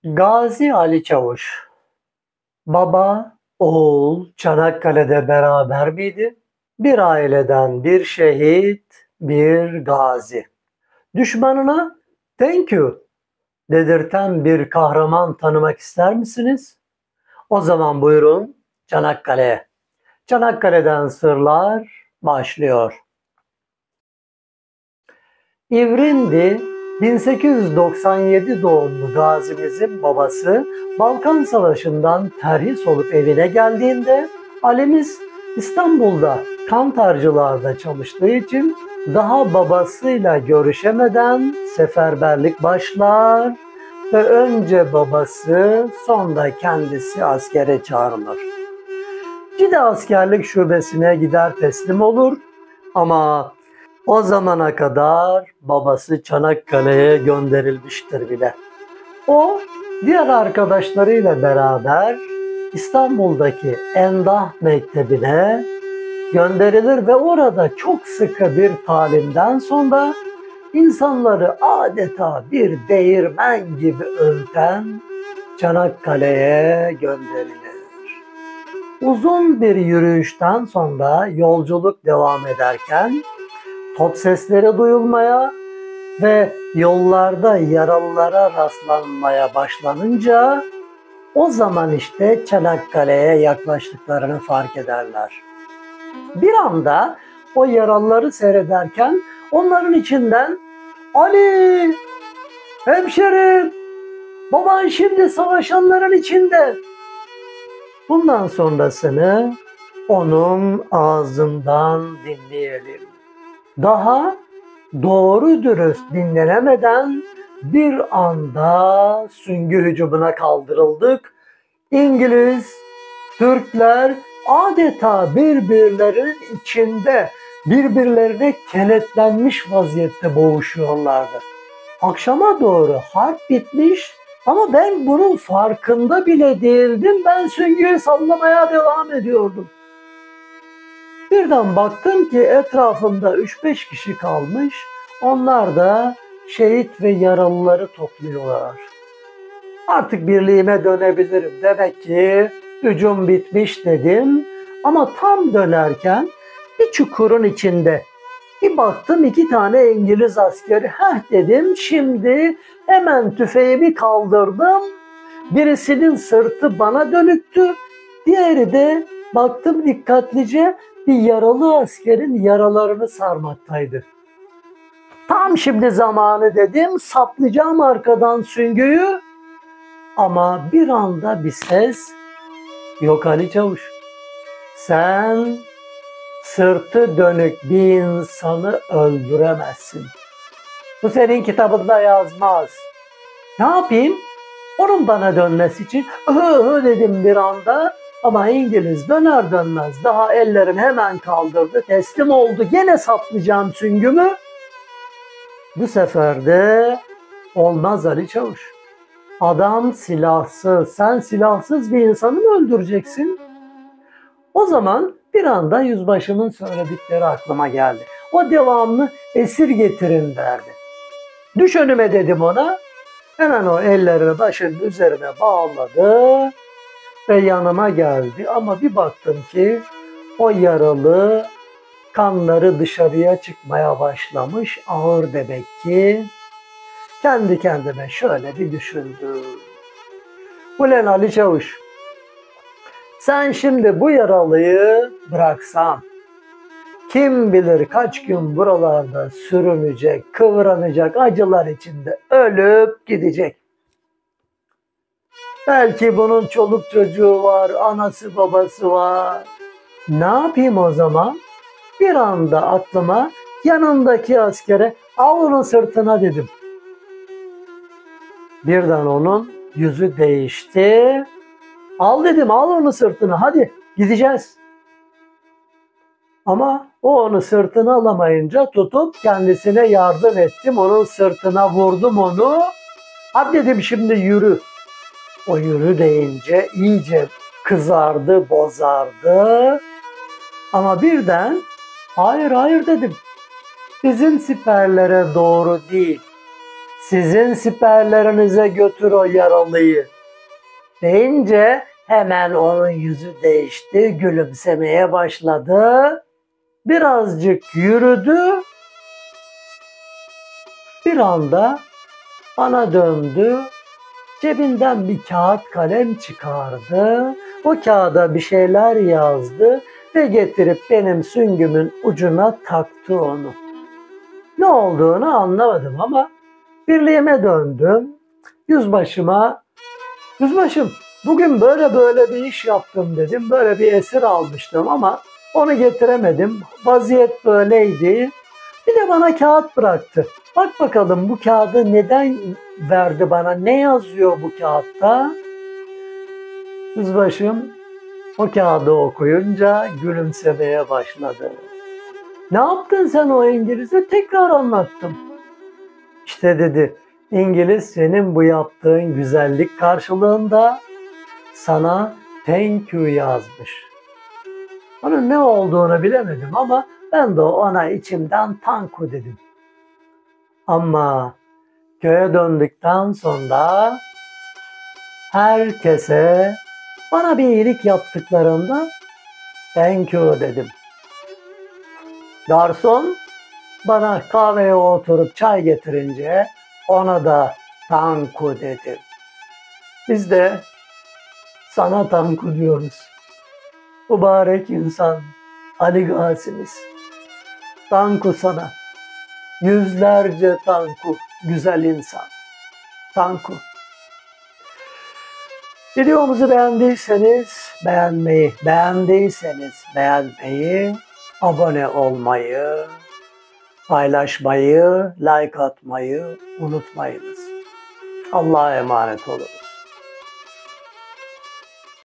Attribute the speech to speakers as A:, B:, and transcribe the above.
A: Gazi Ali Çavuş, baba, oğul Çanakkale'de beraber miydi? Bir aileden bir şehit, bir gazi. Düşmanına thank you dedirten bir kahraman tanımak ister misiniz? O zaman buyurun Çanakkale'ye. Çanakkale'den sırlar başlıyor. İvrindi 1897 doğumlu gazimizin babası Balkan Savaşı'ndan terhis olup evine geldiğinde Ali'miz İstanbul'da kantarcılarda çalıştığı için daha babasıyla görüşemeden seferberlik başlar ve önce babası sonra kendisi askere çağrılır. Cide askerlik şubesine gider teslim olur ama o zamana kadar babası Çanakkale'ye gönderilmiştir bile. O diğer arkadaşlarıyla beraber İstanbul'daki Endah Mektebi'ne gönderilir ve orada çok sıkı bir talimden sonra insanları adeta bir değirmen gibi öğüten Çanakkale'ye gönderilir. Uzun bir yürüyüşten sonra yolculuk devam ederken top sesleri duyulmaya ve yollarda yaralılara rastlanmaya başlanınca o zaman işte Çanakkale'ye yaklaştıklarını fark ederler. Bir anda o yaralıları seyrederken onların içinden "Ali, hemşerim, baban şimdi savaşanların içinde." Bundan sonrasını onun ağzından dinleyelim. Daha doğru dürüst dinlenemeden bir anda süngü hücumuna kaldırıldık. İngiliz, Türkler adeta birbirlerinin içinde birbirlerine kenetlenmiş vaziyette boğuşuyorlardı. Akşama doğru harp bitmiş ama ben bunun farkında bile değildim. Ben süngüyü sallamaya devam ediyordum. Birden baktım ki etrafımda 3-5 kişi kalmış. Onlar da şehit ve yaralıları topluyorlar. Artık birliğime dönebilirim. Demek ki hücum bitmiş dedim. Ama tam dönerken bir çukurun içinde bir baktım 2 tane İngiliz askeri. Heh dedim, şimdi hemen tüfeğimi kaldırdım. Birisinin sırtı bana dönüktü. Diğeri de baktım dikkatlice bir yaralı askerin yaralarını sarmaktaydı. Tam şimdi zamanı dedim, saplayacağım arkadan süngüyü. Ama bir anda bir ses, "Yok Ali Çavuş, sen sırtı dönük bir insanı öldüremezsin. Bu senin kitabında yazmaz." Ne yapayım? Onun bana dönmesi için dedim bir anda. Ama İngiliz döner dönmez daha ellerim hemen kaldırdı, teslim oldu. Gene saplayacağım süngümü. Bu sefer de olmaz Ali Çavuş. Adam silahsız, sen silahsız bir insanı mı öldüreceksin? O zaman bir anda yüzbaşımın söyledikleri aklıma geldi. O devamlı esir getirin derdi. Düş önüme dedim ona. Hemen o ellerini başının üzerine bağladı ve yanıma geldi. Ama bir baktım ki o yaralı, kanları dışarıya çıkmaya başlamış, ağır demek ki. Kendi kendime şöyle bir düşündüm. Ulan Ali Çavuş, sen şimdi bu yaralıyı bıraksan, kim bilir kaç gün buralarda sürünecek, kıvranacak, acılar içinde ölüp gidecek. Belki bunun çoluk çocuğu var, anası babası var. Ne yapayım o zaman? Bir anda aklıma yanındaki askere "Al onu sırtına" dedim. Birden onun yüzü değişti. "Al" dedim, "al onu sırtına, hadi gideceğiz." Ama o onu sırtına alamayınca tutup kendisine yardım ettim. Onun sırtına vurdum onu. "Hadi" dedim, "şimdi yürü." O yürü deyince iyice kızardı, bozardı. Ama birden "Hayır hayır" dedim. "Bizim siperlere doğru değil, Sizin siperlerinize götür o yaralıyı deyince hemen onun yüzü değişti, gülümsemeye başladı. Birazcık yürüdü. Bir anda bana döndü. Cebinden bir kağıt kalem çıkardı. O kağıda bir şeyler yazdı ve getirip benim süngümün ucuna taktı onu. Ne olduğunu anlamadım ama birliğime döndüm. Yüzbaşım bugün böyle bir iş yaptım dedim. Böyle bir esir almıştım ama onu getiremedim. Vaziyet böyleydi. Bir de bana kağıt bıraktı. Bak bakalım bu kağıdı neden verdi bana? Ne yazıyor bu kağıtta? Yüzbaşım o kağıdı okuyunca gülümsemeye başladı. Ne yaptın sen o İngiliz'e? Tekrar anlattım. İşte dedi, İngiliz senin bu yaptığın güzellik karşılığında sana thank you yazmış. Onun ne olduğunu bilemedim ama ben de ona içimden tanku dedim. Ama köye döndükten sonra herkese bana bir iyilik yaptıklarında thank you dedim. Garson bana kahveye oturup çay getirince ona da tanku dedim. Biz de sana tanku diyoruz. Mübarek insan Ali Gazi'miz. Tanku sana. Yüzlerce tanku, güzel insan. Tanku. Videomuzu beğenmeyi, abone olmayı, paylaşmayı, like atmayı unutmayınız. Allah'a emanet olun.